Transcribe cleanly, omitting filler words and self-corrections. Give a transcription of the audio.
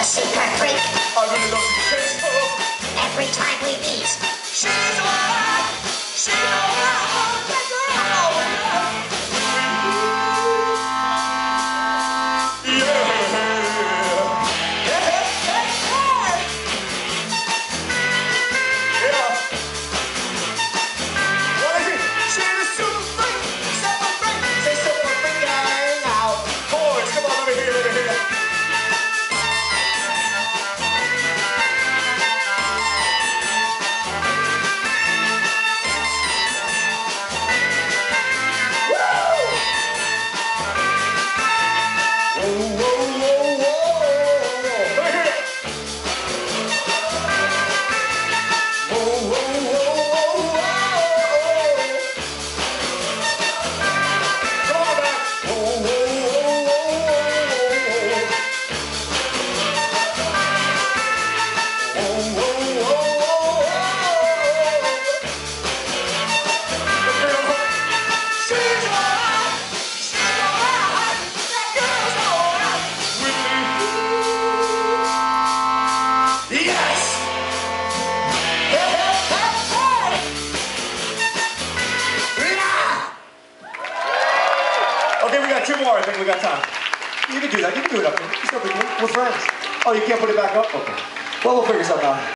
super freak. I really love you, Chris. Every time we meet, She's alright. She's alright. That girl. Okay, we got two more. I think we got time. You can do that. You can do it up there. It's no big deal. We're friends. Oh, you can't put it back up? Okay. Well, we'll figure something out.